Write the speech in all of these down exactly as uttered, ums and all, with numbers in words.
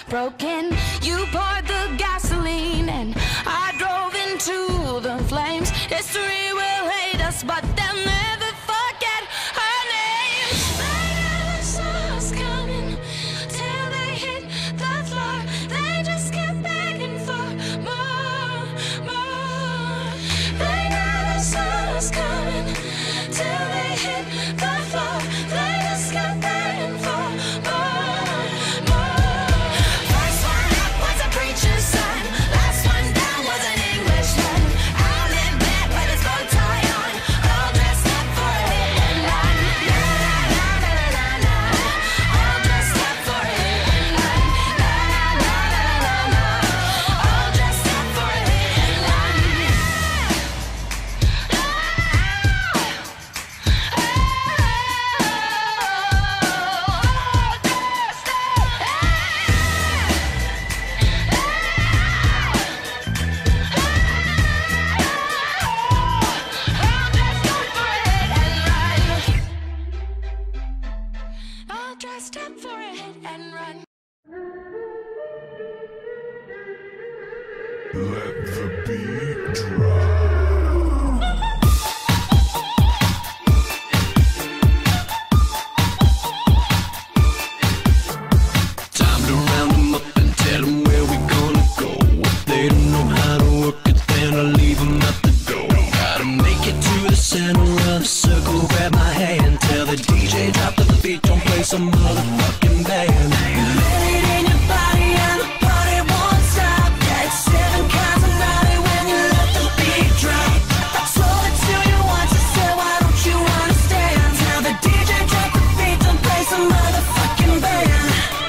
broken. You poured the gasoline and I drove into the flames. History will hate us, but they'll never forget her name. They never saw us coming till they hit the floor. They just kept begging for more, more. They never saw us coming till they hit the floor. They just kept begging for more, more. First one up was a preacher's son. Last one down was an Englishman. Out in bed with his bow tie on, all dressed up for a hit and run. Na na na na na na, all dressed up for a hit and run. Na na na na na na, all dressed up for a hit and run. All dressed up for a hit and run. Let the beat drop. Time to round them up and tell them where we gonna go. If they don't know how to work it, then I'll leave them at the door. Gotta make it to the center of the circle, grab my hand, tell the D J drop to the beat, don't play some motherfucking band. Let it in your body and the party won't stop. That's seven kinds of naughty when you let the beat drop. I told it to you once, I said why don't you understand? Tell the D J drop the beat, don't play some motherfucking band.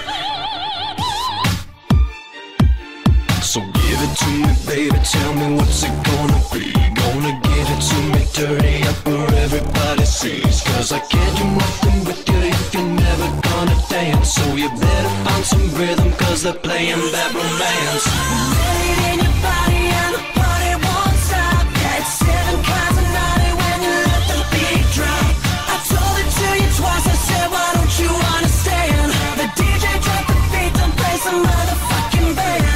So give it to me, baby, tell me what's it gonna be. Gonna give it to me dirty up where everybody sees. Cause I can't do nothing with you if you're never gonna dance. So you better find some rhythm, cause they're playing bad romance. Let it in your body and the party won't stop. Yeah, it's seven kinds of naughty when you let the beat drop. I told it to you twice, I said why don't you understand? The D J drop the beat, don't play some motherfucking band.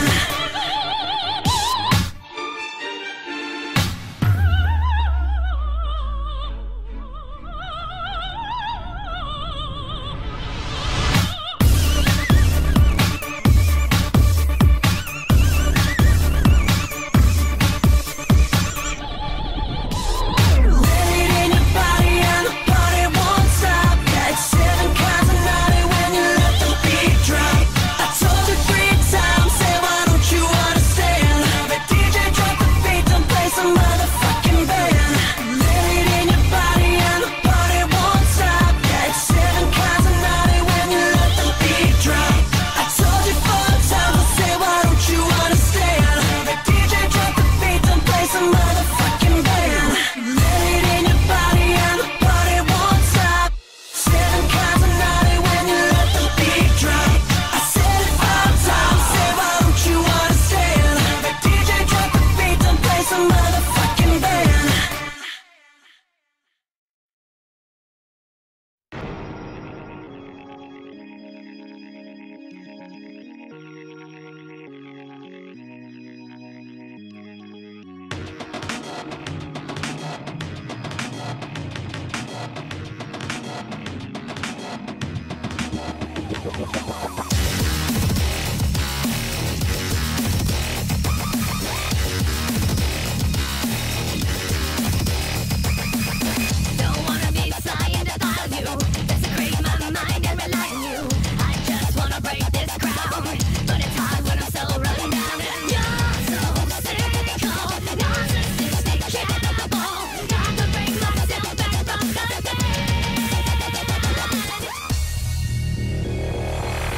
Don't wanna be fly and defile you. Desecrate my mind and rely on you. I just wanna break this crown, but it's hard when I'm so run down. You're so cynical, narcissistic, cannibal. Got to bring myself back from the dead.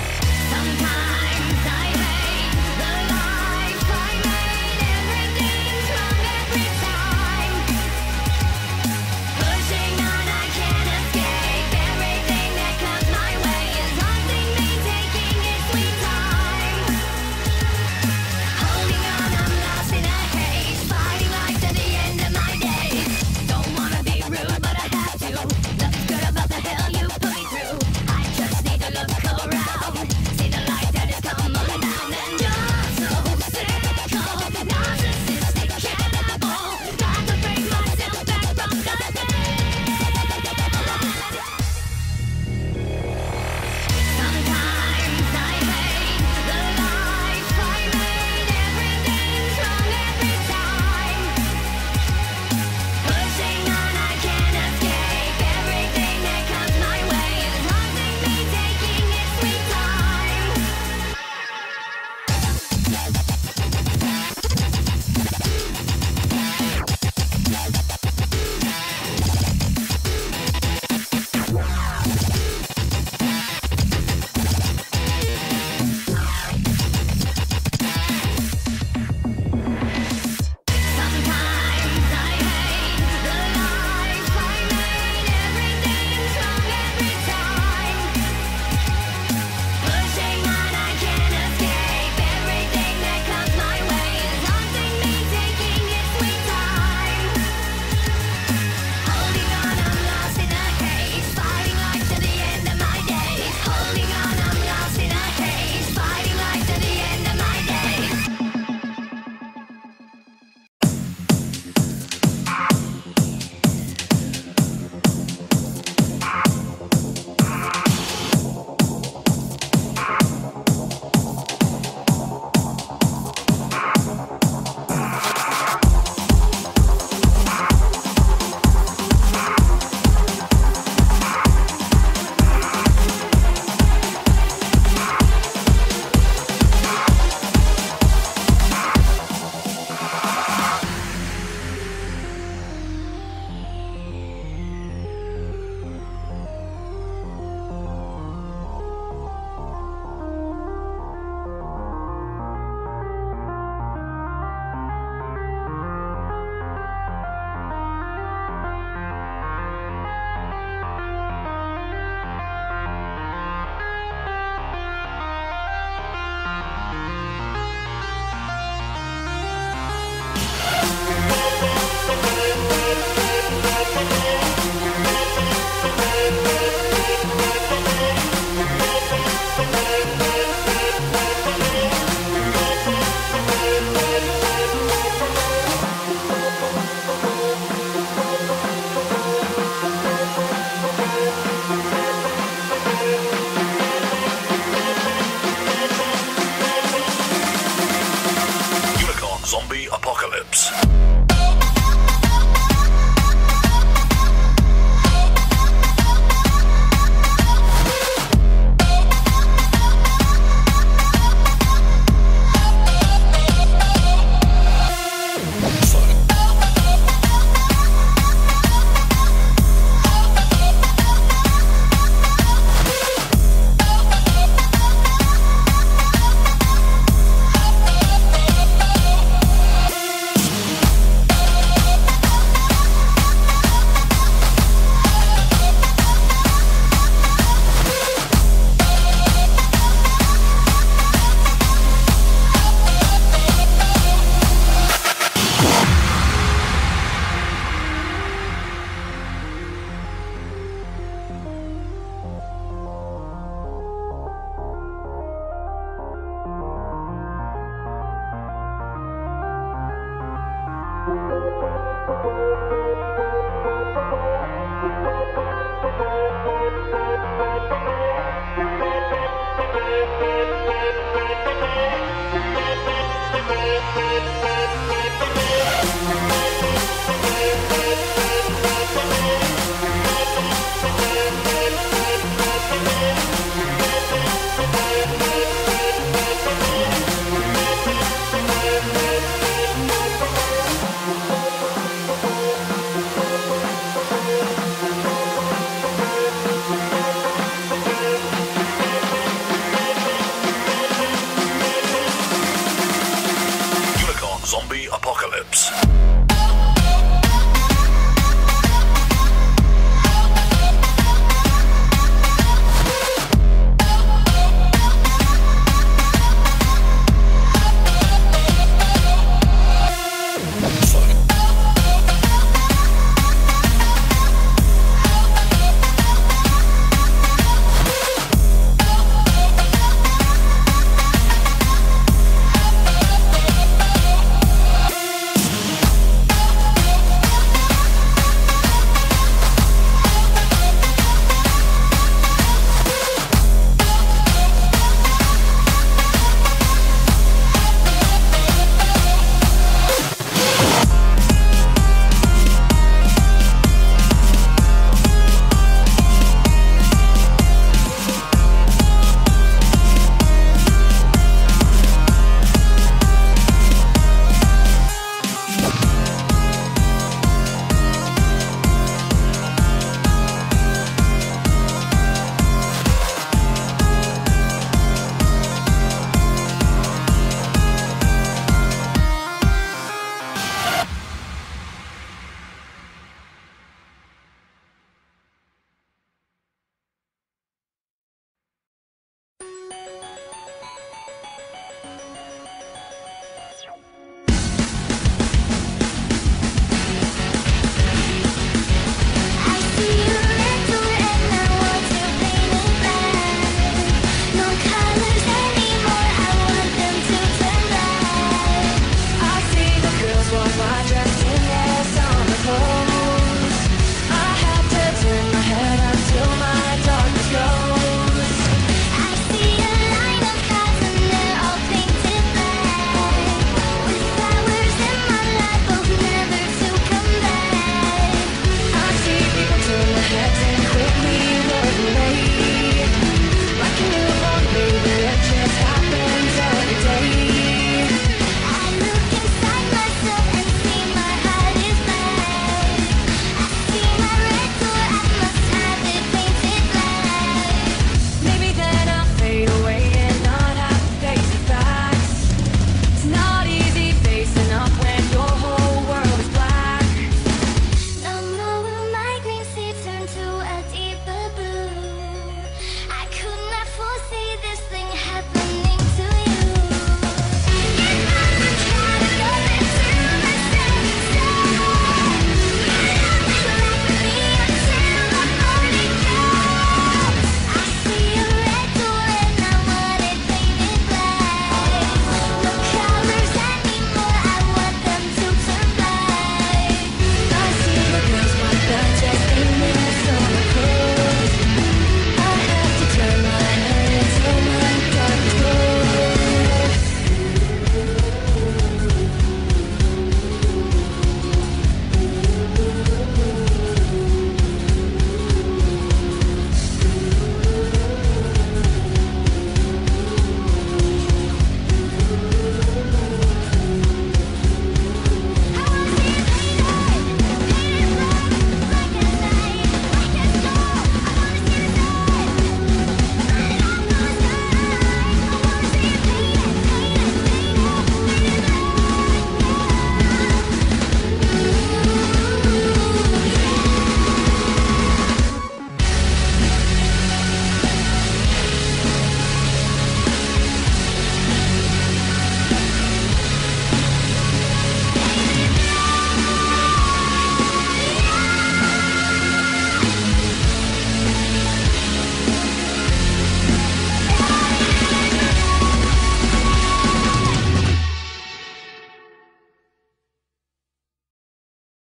We'll be right back.